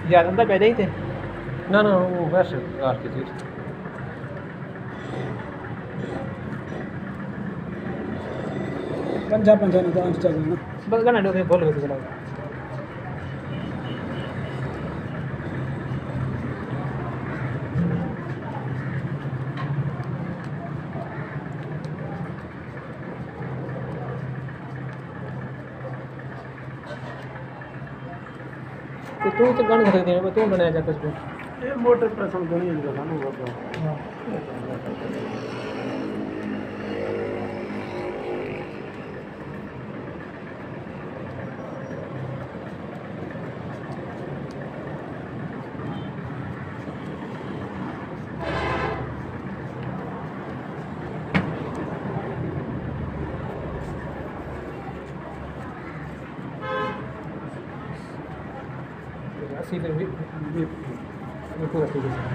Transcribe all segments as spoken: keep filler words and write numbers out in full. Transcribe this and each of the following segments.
ज़्यादा पैदा ही थे ना ना वो वैसे यार की थी पंजा पंजा ने तो अंश चल ना बस गाना डोके बोल गए चला तो तू तो गाना खरीद दे तू गाना जा कुछ ये मोटर पसंद नहीं है गाना वो हां así de bien no puedo hacer eso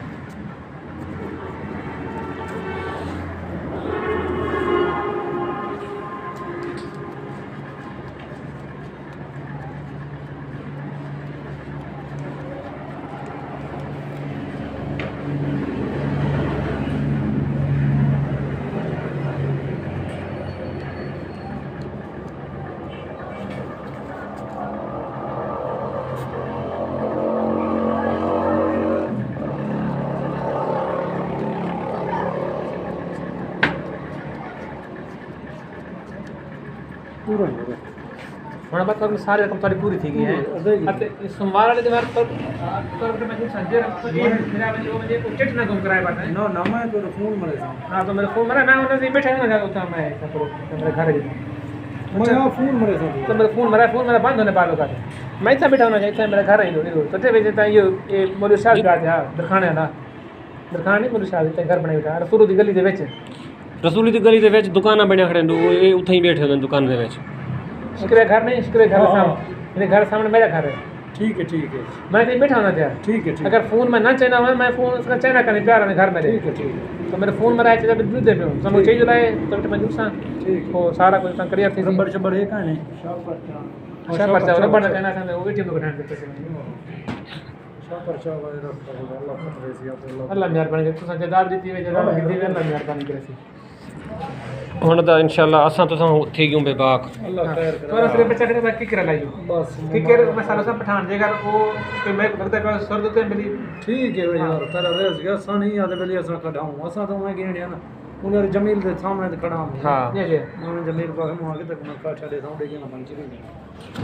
पूरा हो गया हमारे पास तो सारे रकम सारी पूरी थी गई है अते सोमवार वाले दिन पर तो मैं कुछ संजय तो ये मेरा वाले वो मुझे उचित ना गुम कराया बात है ना ना मैं तो फोन मरे था हां तो मेरे फोन मरा मैं उन्हें से बैठा ना होता मैं तो मेरे घर ही मैं यहां फोन मरे था तो मेरा फोन मरा फोन मेरा बंद होने वाला था मैं इतना बैठा होना चाहिए मेरा घर ही नहीं तो थे वजह ये ये मोली साहब का था दरखाने ना दरखाने मोली साहब ते घर बनाया था रसूल दी गली दे विच रसूली दी गली दे विच दुकानां बणिया खड़े ने ये उथे ही बैठे होंदे दुकान दे विच इसके घर नहीं इसके घर सामने मेरे घर सामने मेरा घर है ठीक है ठीक है मैं तो बैठा होना चाहिए ठीक है ठीक अगर फोन में ना चाहना हो मैं फोन उसका चाहना करने प्यार है घर में ठीक है ठीक है तो मेरे फोन में रहा चाहिए दूध दे पे हूं समझ चाहिए लाए तो मैं दूसरा ठीक वो सारा कुछ सा क्लियर थी रबर शबर है का नहीं शाप पर अच्छा पर चाव रबर कहना था वो टीम को बैठा देते शाप पर चाव वाले रख अल्लाह फतरे से अल्लाह अल्लाह मेहरबानी करे तुसा जदाब दी वे जदाब दी वे अल्लाह मेहरबानी करे सी हुन दा इंशाल्लाह असां तुसां थी गयूं बेबाक अल्लाह खैर करे तो सिर्फ बच्चा करे बाकी करा लाइयो बस फिकर मैं सारा सब पठान देगा वो तो मैं लगता है सर देते मेरी ठीक है यार तेरा रेस गया सा नहीं आदे बलिया सा कढाऊं असा तो मैं गेणिया ना उन्हें जमील के सामने खड़ा हूं हां ये मैं जमील को हम आगे तक मैं काठा दे दूं लेकिन हम चली नहीं